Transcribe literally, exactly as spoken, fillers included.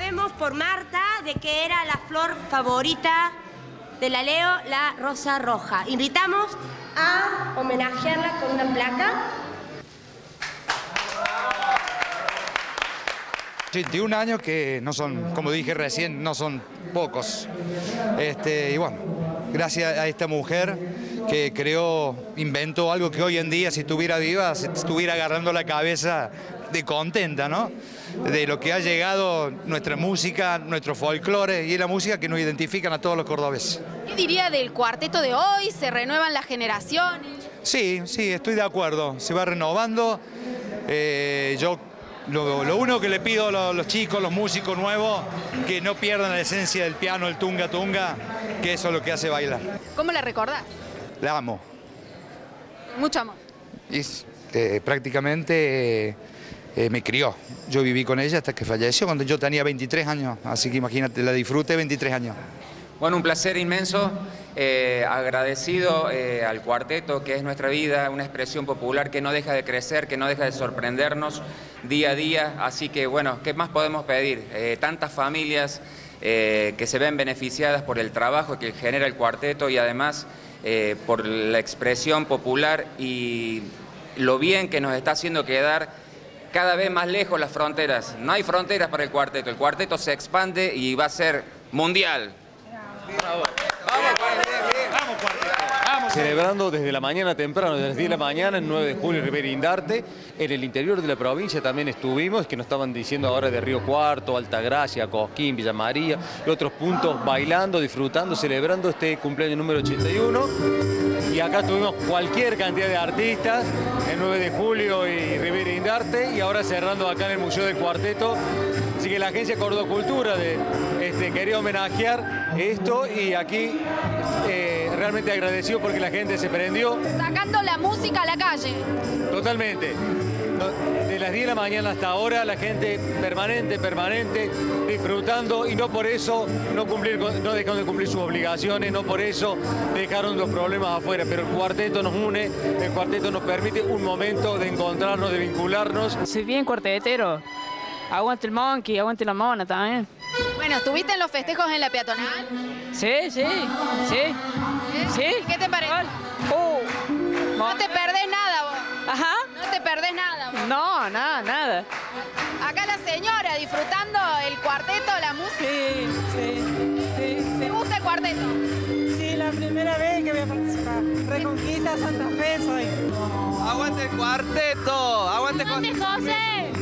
sabemos por Marta de que era la flor favorita de la Leo, la rosa roja. Invitamos a homenajearla con una placa. ochenta y un años que no son, como dije recién, no son pocos. Este, y bueno, gracias a esta mujer que creó, inventó algo que hoy en día, si estuviera viva, se estuviera agarrando la cabeza de contenta, ¿no? De lo que ha llegado nuestra música, nuestro folclore y la música que nos identifican a todos los cordobeses. ¿Qué diría del cuarteto de hoy? ¿Se renuevan las generaciones? Sí, sí, estoy de acuerdo. Se va renovando. Eh, yo lo, lo único que le pido a los, los chicos, los músicos nuevos, que no pierdan la esencia del piano, el tunga tunga, que eso es lo que hace bailar. ¿Cómo la recordás? La amo. Mucho amor. Y eh, prácticamente... Eh, Eh, me crió. Yo viví con ella hasta que falleció cuando yo tenía veintitrés años, así que imagínate, la disfruté veintitrés años. Bueno, un placer inmenso, eh, agradecido eh, al cuarteto, que es nuestra vida, una expresión popular que no deja de crecer, que no deja de sorprendernos día a día, así que bueno, ¿qué más podemos pedir? Eh, tantas familias eh, que se ven beneficiadas por el trabajo que genera el cuarteto y además eh, por la expresión popular y lo bien que nos está haciendo quedar cada vez más lejos las fronteras. No hay fronteras para el cuarteto. El cuarteto se expande y va a ser mundial. Bravo. Vamos, cuarteto. Vamos, cuarteto. Vamos. Celebrando desde la mañana temprano, desde las diez de la mañana, el nueve de julio, Rivera Indarte. En el interior de la provincia también estuvimos, que nos estaban diciendo ahora de Río Cuarto, Altagracia, Cosquín, Villa María, y otros puntos bailando, disfrutando, celebrando este cumpleaños número ochenta y uno. Y acá tuvimos cualquier cantidad de artistas, el nueve de julio y Rivera Indarte, y ahora cerrando acá en el Museo del Cuarteto. Así que la Agencia Cordocultura de, este, quería homenajear esto y aquí eh, realmente agradecido porque la gente se prendió. Sacando la música a la calle. Totalmente. De las diez de la mañana hasta ahora la gente permanente, permanente, disfrutando y no por eso no, cumplir, no dejaron de cumplir sus obligaciones, no por eso dejaron los problemas afuera, pero el cuarteto nos une, el cuarteto nos permite un momento de encontrarnos, de vincularnos. Soy bien cuartetero, aguante el monkey, aguante la mona también. Bueno, ¿estuviste en los festejos en la peatonal? Sí, sí, sí. ¿Eh? ¿Sí? ¿Qué te parece? Oh. No te perdés nada vos. Ajá. No te perdés nada vos. No, nada, nada. Acá la señora disfrutando el cuarteto, la música. Sí, sí, sí, sí. ¿Te gusta el cuarteto? Sí, la primera vez que voy a participar. Reconquista Santa Fe soy. ¡Aguante el cuarteto! ¡Aguante, ¡Aguante José!